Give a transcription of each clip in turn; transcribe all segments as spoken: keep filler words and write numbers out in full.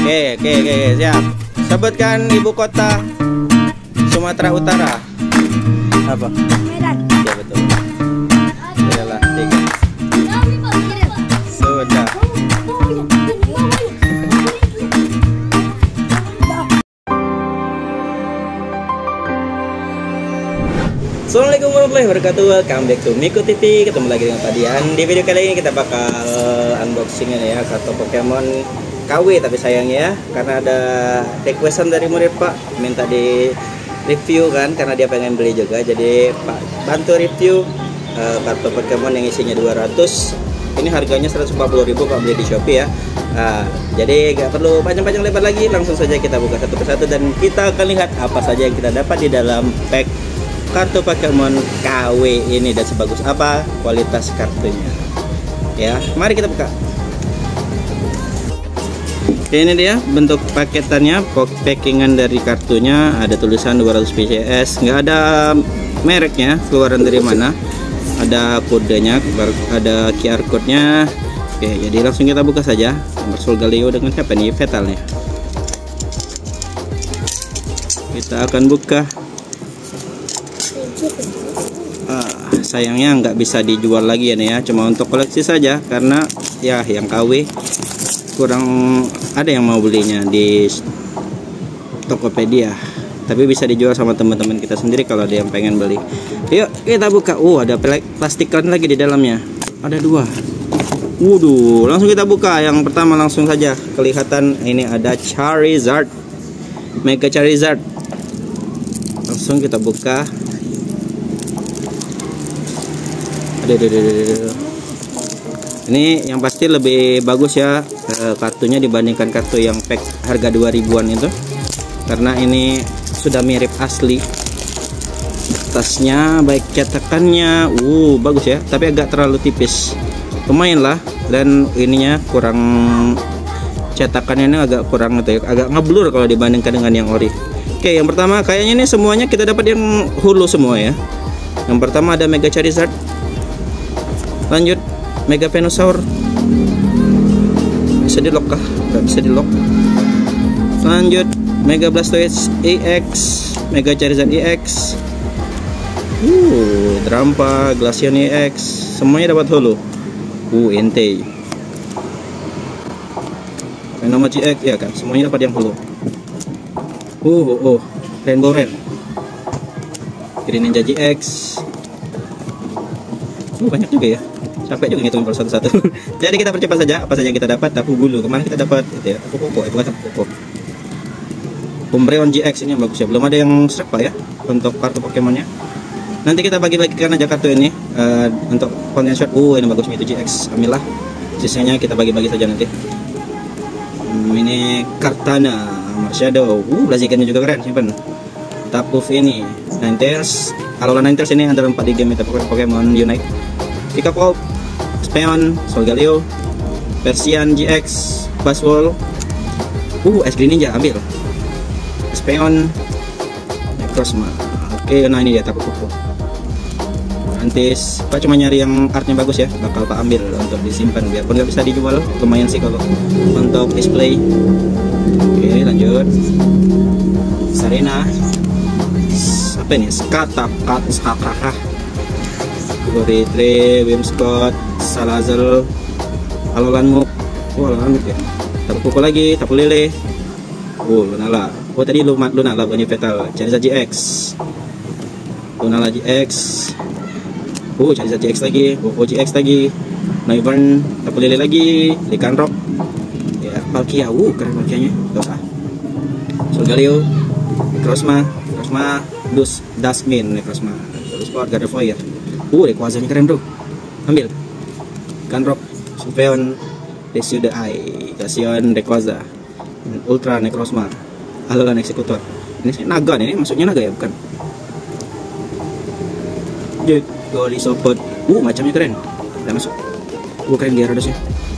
Oke, oke, oke, siap. Sebutkan ibu kota Sumatera Utara. Apa? Medan. Ya betul. Adalah tiga. Sudah. Assalamualaikum warahmatullahi wabarakatuh. Welcome back to Miko T V. Ketemu lagi dengan Padian. Di video kali ini kita bakal unboxing ya kartu Pokemon K W, tapi sayangnya karena ada requestan dari murid Pak minta di review kan, karena dia pengen beli juga. Jadi Pak bantu review uh, kartu Pokemon yang isinya dua ratus. Ini harganya seratus empat puluh ribu Pak beli di Shopee ya. Nah, jadi gak perlu panjang-panjang lebar lagi, langsung saja kita buka satu persatu dan kita akan lihat apa saja yang kita dapat di dalam pack kartu Pokemon K W ini dan sebagus apa kualitas kartunya. Ya, mari kita buka. Oke, ini dia bentuk paketannya, packingan dari kartunya. Ada tulisan dua ratus P C S, nggak ada mereknya, keluaran dari mana. Ada kodenya, ada Q R code-nya. Oke, jadi langsung kita buka saja. Solgaleo dengan siapa nih? Fetal nih. Kita akan buka. Ah, sayangnya nggak bisa dijual lagi ya nih ya, cuma untuk koleksi saja karena ya yang K W kurang ada yang mau belinya di Tokopedia, tapi bisa dijual sama teman-teman kita sendiri kalau ada yang pengen beli. Yuk kita buka. Uh, ada plastikan lagi di dalamnya, ada dua. Waduh, langsung kita buka. Yang pertama langsung saja kelihatan ini ada Charizard, Mega Charizard. Langsung kita buka. Aduh, aduh, aduh, aduh. Ini yang pasti lebih bagus ya e, kartunya dibandingkan kartu yang pack harga dua ribuan itu, karena ini sudah mirip asli. Tasnya baik cetakannya uh bagus ya, tapi agak terlalu tipis, lumayan lah. Dan ininya kurang, cetakannya ini agak kurang gitu ya, agak ngeblur kalau dibandingkan dengan yang ori. Oke, yang pertama kayaknya ini semuanya kita dapat yang hulu semua ya. Yang pertama ada Mega Charizard, lanjut Mega Venusaur. Bisa di lock kah? Gak bisa di lock. Lanjut Mega Blastoise E X, Mega Charizard E X, uh, Drampa, Glaceon E X, semuanya dapat holo. Uh, Entei, Venoma G X ya kan, semuanya dapat yang holo. Uh, oh, oh, Rainbow Red, Green Ninja G X. Uh, banyak juga ya. Sampai juga ngitung per satu-satu. Jadi kita percepat saja apa saja yang kita dapat. Tapu bulu kemarin kita dapat gitu ya, tapu koko, eh, bukan tapu koko. Umbreon G X ini yang bagus ya, belum ada yang serpa ya untuk kartu Pokemonnya. Nanti kita bagi-bagikan aja kartu ini uh, untuk konten short. Uh, ini bagus Mewtwo G X, ambillah. Sisanya kita bagi-bagi saja nanti. Hmm, ini Kartana, Marshadow, uh, Blazikennya juga keren, simpen. Tapu ini, Ninetales, Alolan Ninetales ini antara empat di game itu Pokemon Unite. Pikachu, Speon, Solgaleo, Persian G X, Buzzwole, uh, Ice Green Ninja ambil, Speon, Necrozma. Oke, nah ini dia Tapu Koko. Nanti Pak cuma nyari yang artnya bagus ya, bakal Pak ambil untuk disimpan biarpun nggak bisa dijual, lumayan sih kalau untuk display. Oke, lanjut Sarina, apa ini? Skata, Kat, Skakakah, Goritre, Whimsicott, Salazzle, Alolan Muk, oh Alolan Muk ya. Tapu Koko lagi, Tapu Lele, oh Lunala, oh tadi Lunala bunyi Fetal, Charizard G X, Lunala G X, oh Charizard G X lagi, Ho-Oh G X lagi, Noivern, Tapu Lele lagi, Lycanroc, ya Palkia, uh keren Palkianya, dosa, Solgaleo, Necrozma, Necrozma, Dus, Dustmin, Necrozma, Sport, Gardevoir. Uh, Rayquazanya keren bro, ambil. Ganrok, Supeon, Decidueye, Glaceon, Rayquaza, Ultra Necrozma, Alolan Executor. Ini naga nih, maksudnya naga ya bukan? Jadi Golisopod, uh macamnya keren, udah masuk. Uh keren Gyarados ya.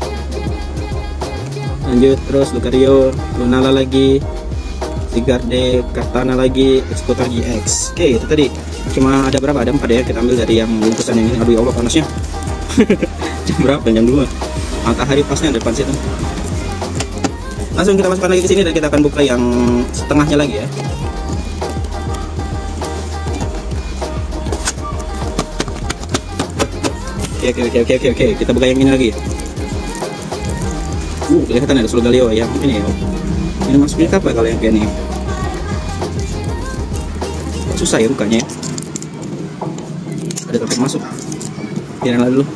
Lanjut terus Lucario, Lunala lagi, Sigarde, Kartana lagi, Executor G X. Oke, itu tadi. Cuma ada berapa? Ada empat ya. Kita ambil dari yang bungkusan ini. Aduh ya Allah panasnya. Jam berapa? Jam dua. Matahari pasnya di depan situ. Langsung kita masukkan lagi ke sini dan kita akan buka yang setengahnya lagi ya. Oke oke oke oke oke kita buka yang ini lagi. Uh, kelihatan ada Solgaleo yang ini ya. Ini maksudnya apa kalau yang kayak ini? Susah ya bukanya ya. Ada topik masuk. Biarin lah dulu.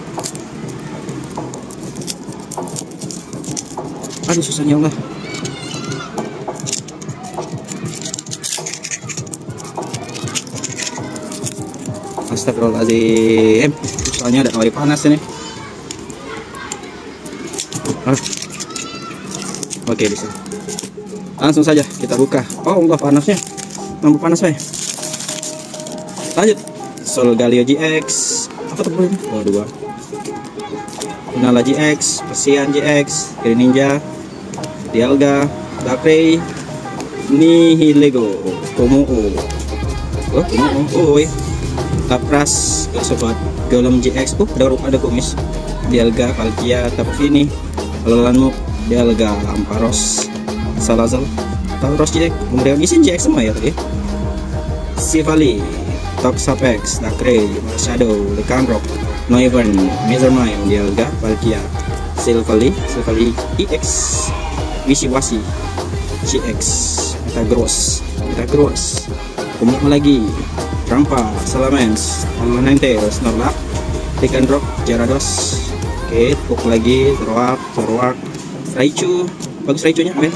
Aduh susahnya Allah. Astagfirullahaladzim. Soalnya ada air panas ini. Ah. Oke bisa. Langsung saja kita buka. Oh Allah panasnya. Mampu panas ya. Lanjut. Solgaleo G X. Apa tuh ini? Oh dua. Lunala G X, Persian G X, Greninja, Dialga, Darkrai, Nihilego, Kommo-o. Oh, Kommo-o. Oh, Lapras, sobat Golem G X. Oh, ada ada kumis. Dialga, Palkia, Tapu Fini, Alolanmu, Dialga, Amparos, Salazzle, Tauros G X. Kemudian isi G X semua ya tadi. Sivali, Toxapex, Darkrai, Shadow, Lycanroc, Noivern, Mizarmine, Dialga, Palkia, Silvally, Silvally E X, Wishiwashi, G X, Metagross, Metagross, Kommo lagi, Trampa, Salamence, Ninetales, Snorlax, Lycanroc, Gyarados. Oke, Puk lagi, Zoroark, Zoroark, Raichu, bagus Raichu-nya, men.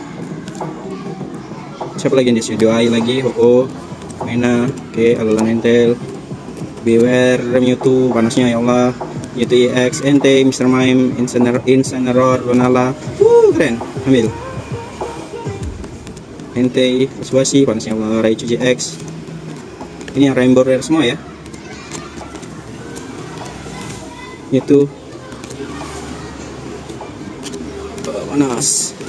Siapa lagi di sini? Doai lagi, Ho-Oh, Mena, oke, Alolan Ninetales, Beware, Mewtwo, panasnya ya Allah, Mewtwo E X, Entei, Mister Mime, Incineroar, Incineroar, Lunala, wuh keren, ambil. Entei, Wishiwashi, panasnya Allah, Raichu G X. Ini yang Rainbow Rare semua ya. Itu panas.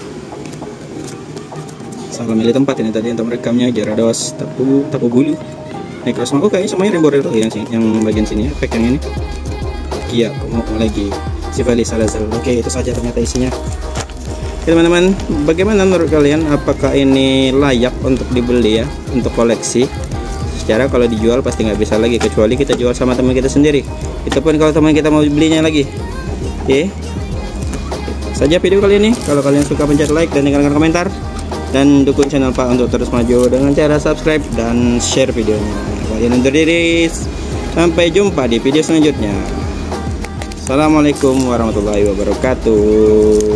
Salah milih tempat ini tadi untuk merekamnya. Gyarados, Tapu, Tapu Bulu, Necrozma. Oh kayaknya semuanya Rainbow Rare yang sini, yang bagian sini ya. Pack yang ini. Iya, mau lagi. Sivali, Salazzle. Oke, itu saja ternyata isinya. Oke teman-teman, bagaimana menurut kalian? Apakah ini layak untuk dibeli ya, untuk koleksi? Secara kalau dijual pasti nggak bisa lagi, kecuali kita jual sama teman kita sendiri. Itu pun kalau teman kita mau belinya lagi. Oke. Saja video kali ini. Kalau kalian suka pencet like dan tinggalkan komentar. Dan dukung channel Pak untuk terus maju dengan cara subscribe dan share videonya. Kalian undur diri. Sampai jumpa di video selanjutnya. Assalamualaikum warahmatullahi wabarakatuh.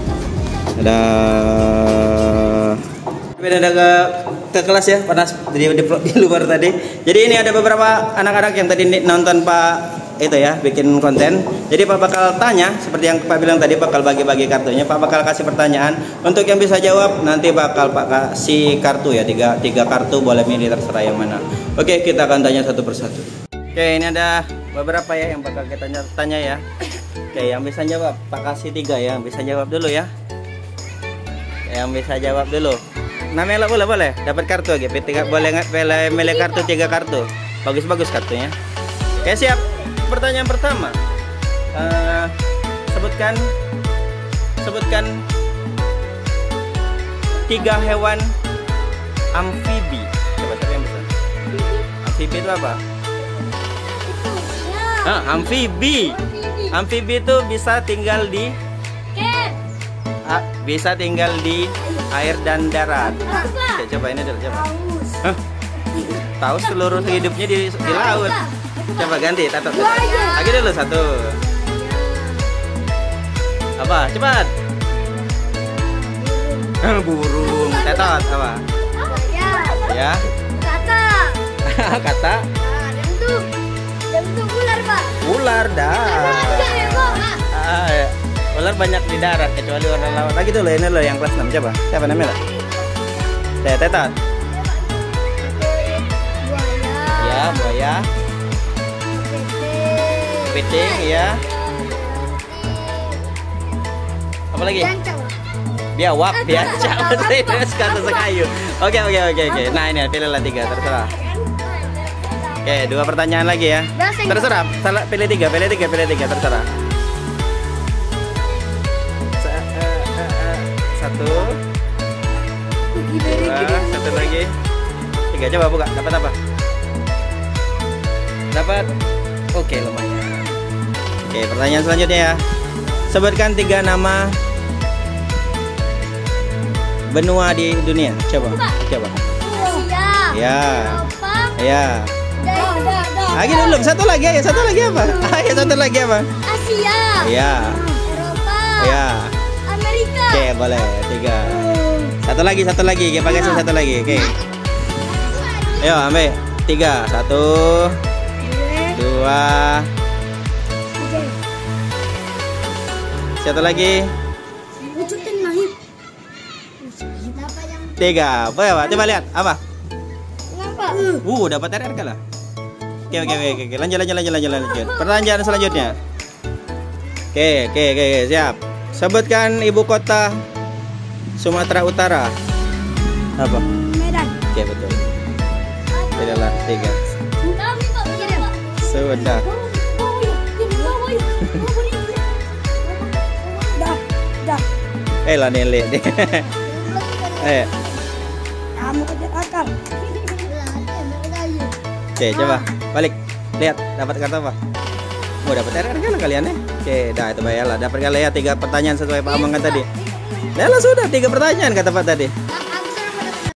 Dadah. Beda ke ke kelas ya, panas jadi di, di luar tadi. Jadi ini ada beberapa anak-anak yang tadi nonton Pak itu ya, bikin konten. Jadi Pak bakal tanya seperti yang Pak bilang tadi, bakal bagi-bagi kartunya. Pak bakal kasih pertanyaan. Untuk yang bisa jawab nanti bakal Pak kasih kartu ya, tiga, tiga kartu, boleh milih terserah yang mana. Oke, kita akan tanya satu persatu. Oke, ini ada beberapa ya yang bakal kita tanya, tanya ya. Oke, yang bisa jawab Pak kasih tiga ya, yang bisa jawab dulu ya. Yang bisa jawab dulu. Namanya boleh boleh dapat kartu aja. Tiga, boleh nggak milih kartu tiga kartu. Bagus-bagus kartunya. Oke, siap. Pertanyaan pertama. Uh, sebutkan sebutkan tiga hewan amfibi. Coba siapa yang bisa? Amfibi itu apa? Ah, amfibi. Amfibi itu bisa tinggal di ah, bisa tinggal di air dan darat. Oke, coba ini dulu coba. Hah? Tahu seluruh hidupnya di, di laut. Coba ganti, tato. Lagi dulu satu. Apa? Cepat. Burung. Tetot apa? Ya. Kata. Kata. Bentuk. Bentuk ular, Pak. Ular dah. Ah, ya. Ular banyak di darat kecuali ular laut. Lagi dulu ini loh yang kelas enam, coba. Siapa namanya? Tetot. Buaya. Ya, buaya. Kepiting, ya. Apa lagi? Biawak, biaca. Terus kata sekayu. Oke, oke, oke, oke. Nah, ini pilihlah tiga, terserah. Oke, dua pertanyaan lagi ya. Terserah. Salah, pilih tiga, pilih tiga, pilih tiga, terserah. Satu. Dua. Satu lagi. Tiga. Coba buka. Dapat apa? Dapat. Oke, lumayan. Oke, pertanyaan selanjutnya ya. Sebutkan tiga nama benua di dunia. Coba. Coba. Asia. Ya. Eropa. Ya. Dan Lagi dulu. Satu lagi ayo. Satu lagi apa? Ayo satu lagi apa? Asia. Ya. Eropa. Ya. Amerika. Oke, boleh. Tiga. Satu lagi, satu lagi. Oke, pakai satu lagi. Oke. Ayo, ambil. Tiga. Satu. Dua. Satu lagi. Tiga. Boleh, Pak? Coba lihat. Apa? Kenapa? Uh, dapat R R K lah. Oke, oke, oke, oke. Lanjut, lanjut, lanjut, lanjut, lanjut. Pertanyaan selanjutnya. Oke, oke, oke, oke. Siap. Sebutkan ibu kota Sumatera Utara. Apa? Medan. Oke, betul. Tidaklah tiga. Kami kok kirim. Sudah. Dah, dah. Eh lah Nele deh. Eh, Kamu kerja akal. oke, coba balik. Lihat, dapat kata apa? Mau dapat R R K lah kalian ya. Oke, dah itu bayarlah. Dapat kalian ya tiga pertanyaan sesuai Pak Amang kan tadi. Nah, lah sudah tiga pertanyaan kata Pak tadi.